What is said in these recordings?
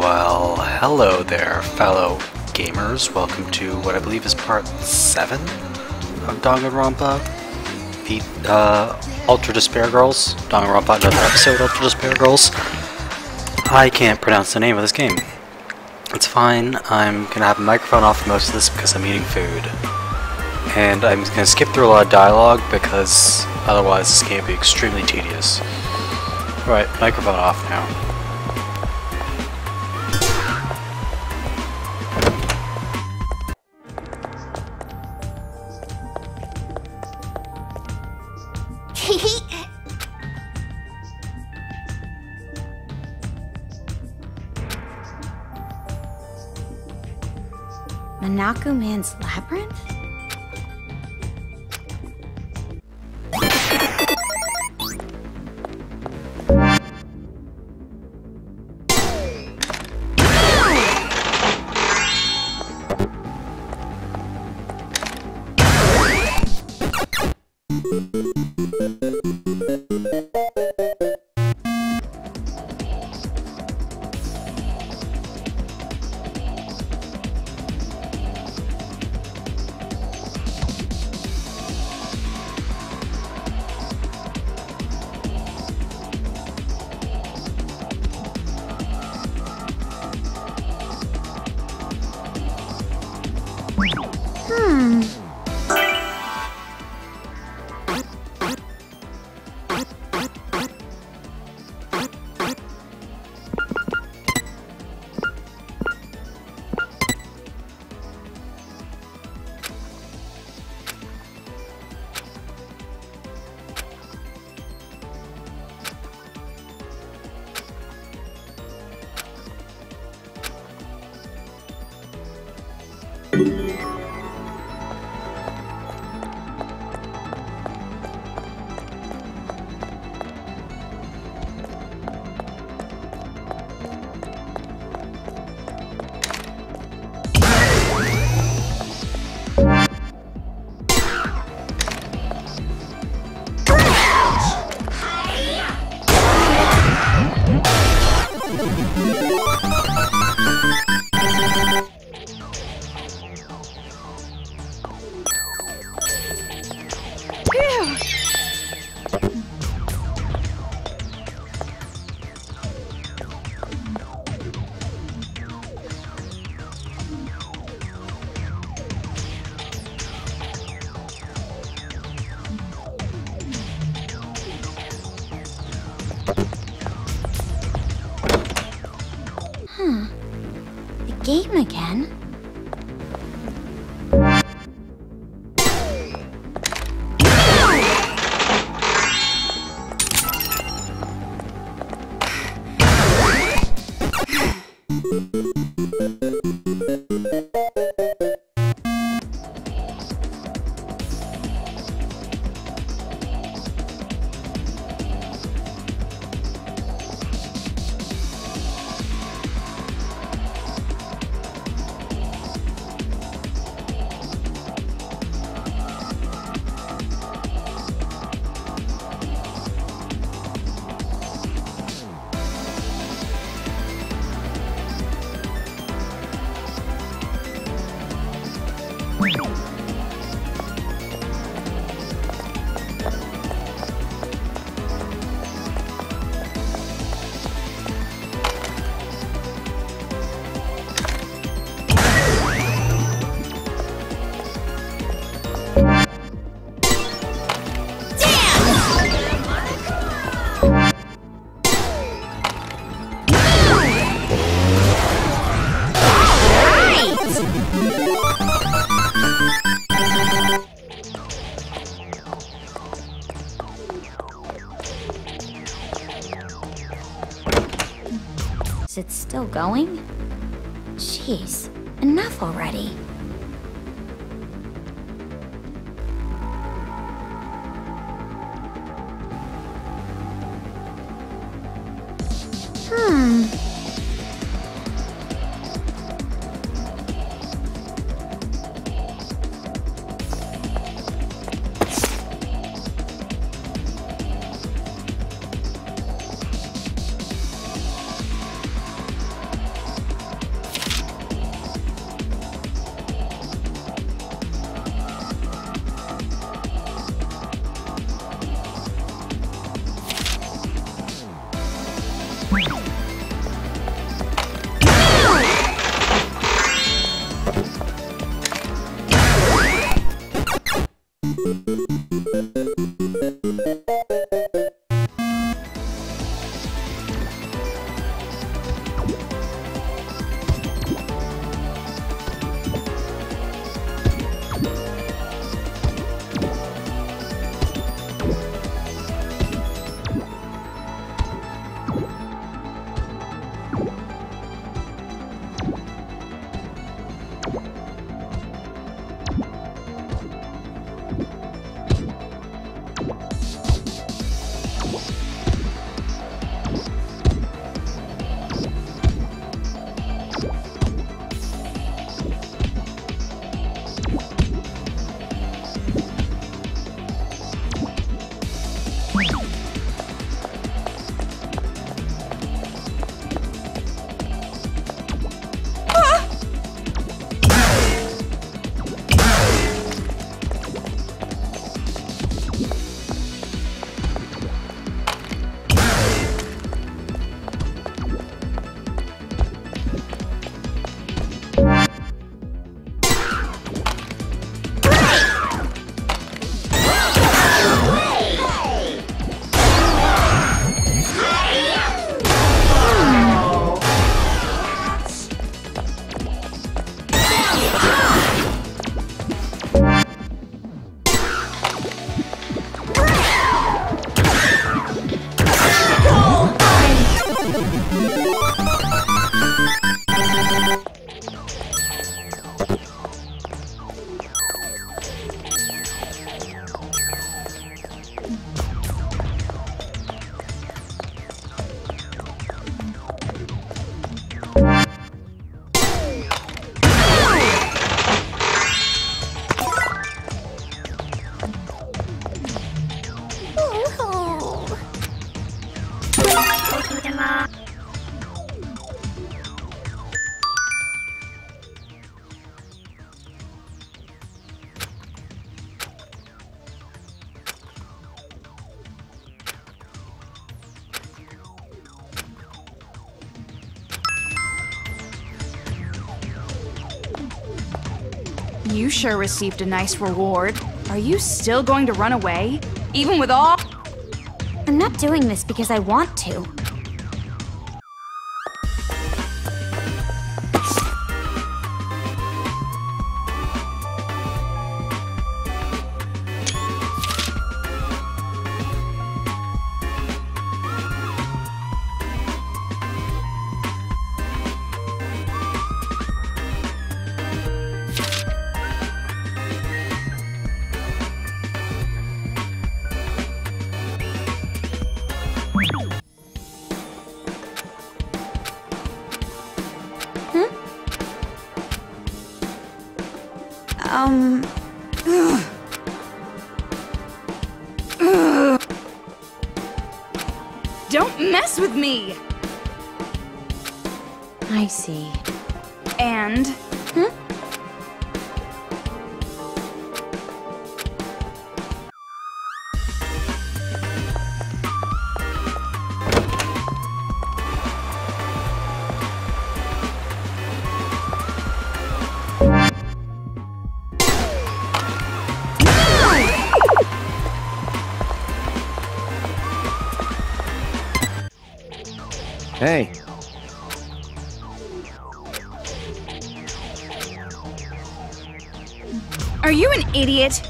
Well, hello there, fellow gamers. Welcome to what I believe is part 7 of Danganronpa, the Ultra Despair Girls. Danganronpa, another episode, Ultra Despair Girls. I can't pronounce the name of this game. It's fine. I'm gonna have the microphone off for most of this because I'm eating food. And I'm gonna skip through a lot of dialogue because otherwise this game would be extremely tedious. Right, microphone off now. Minaku Man's Labyrinth? The game again? Is it still going? Jeez, enough already. You sure received a nice reward. Are you still going to run away? Even with all— I'm not doing this because I want to. Don't mess with me! I see. And— Hey. Are you an idiot?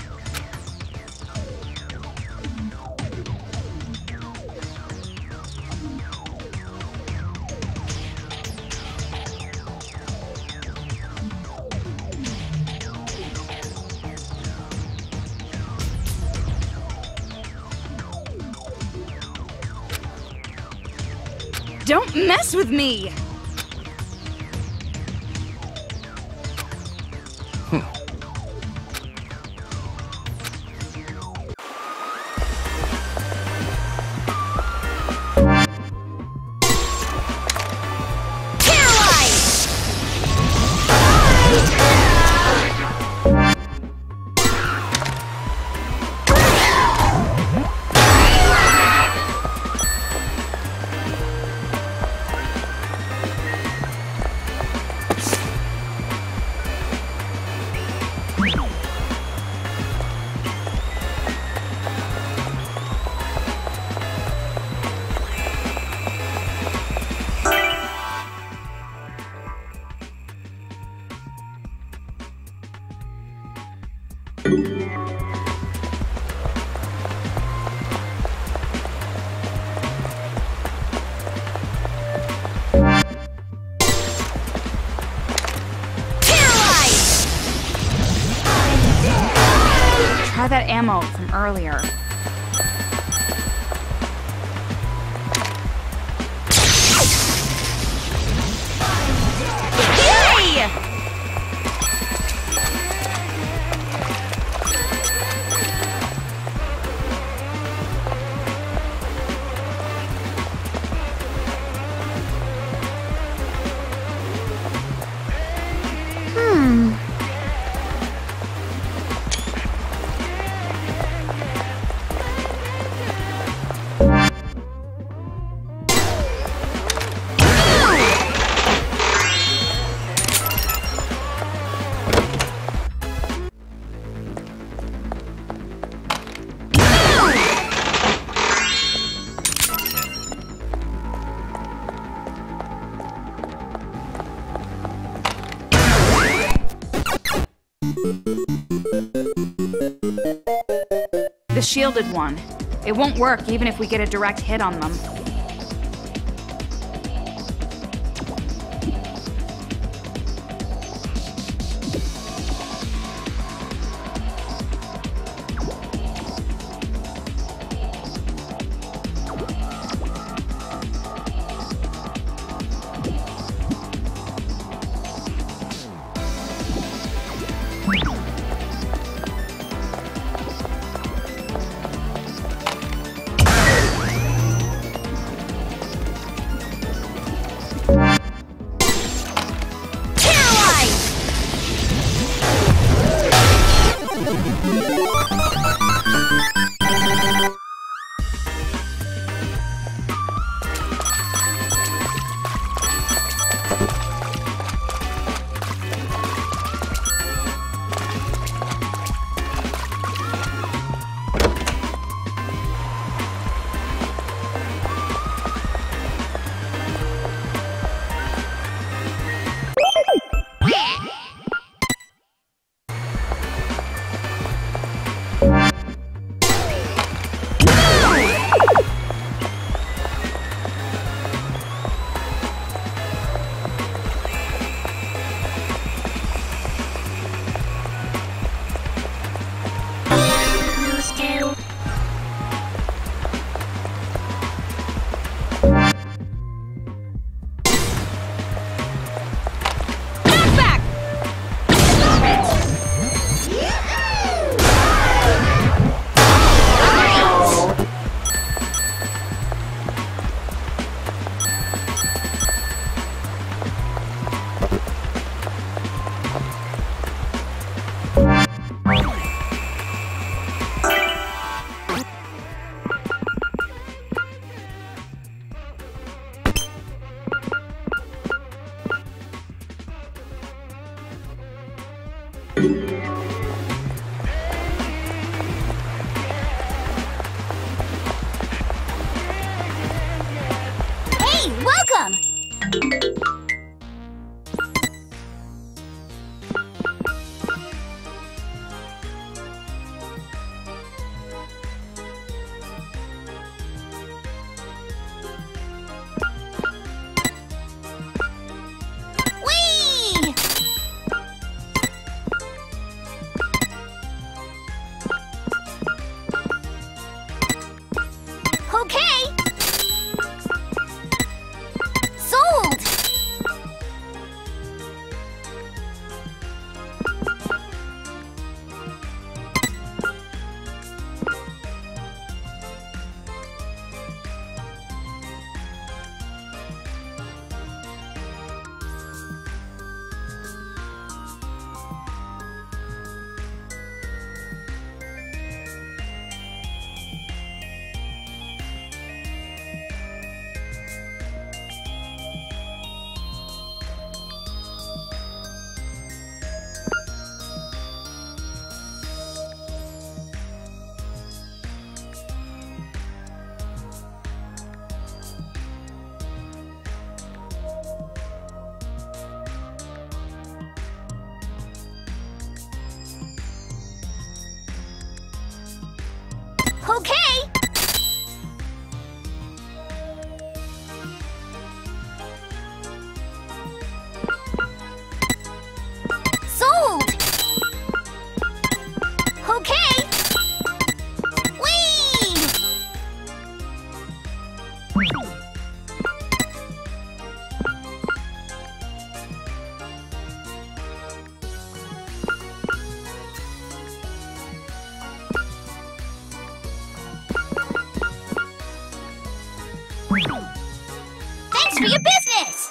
Don't mess with me! Try that ammo from earlier. Yay! The shielded one. It won't work even if we get a direct hit on them. Okay! Sold! Okay! Whee! Thanks for your business!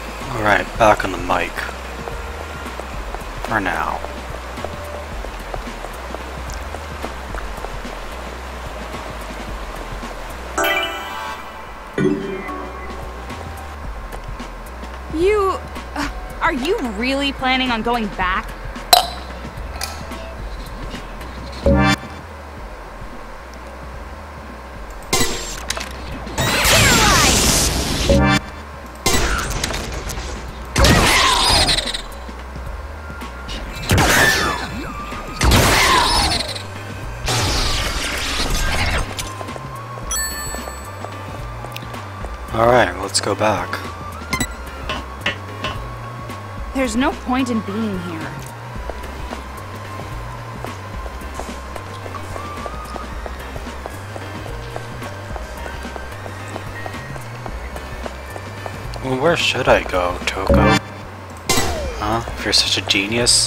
Alright, back on the mic. For now. Are you really planning on going back? Alright, let's go back. There's no point in being here. Well, where should I go, Toko? Huh? If you're such a genius?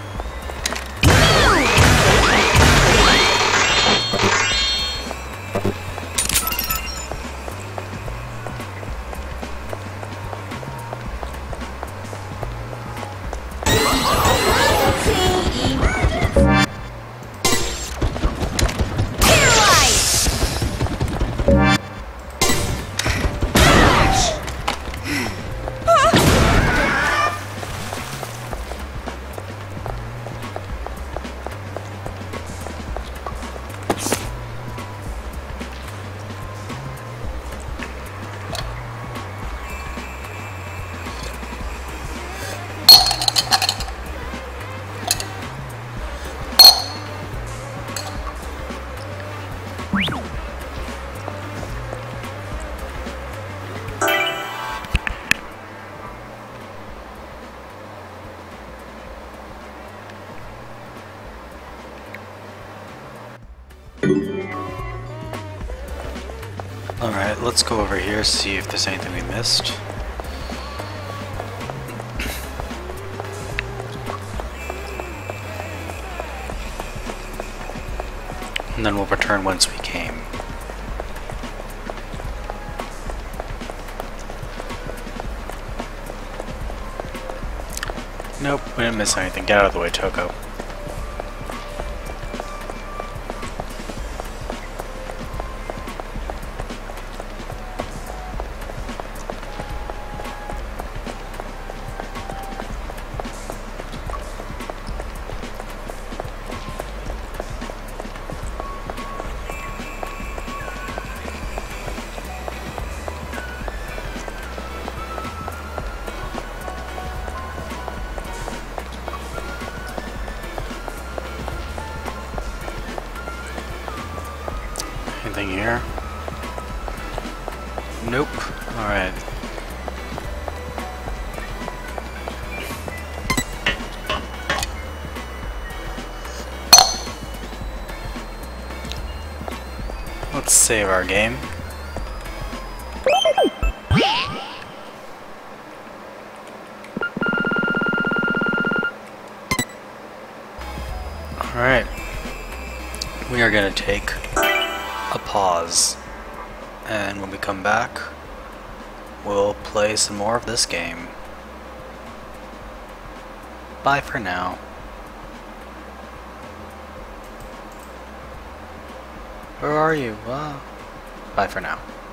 Alright, let's go over here, see if there's anything we missed. And then we'll return whence we came. Nope, we didn't miss anything. Get out of the way, Toko. Anything here? Nope. Alright. Let's save our game. Alright. We are gonna take a pause, and when we come back we'll play some more of this game. Bye for now. Where are you? Bye for now.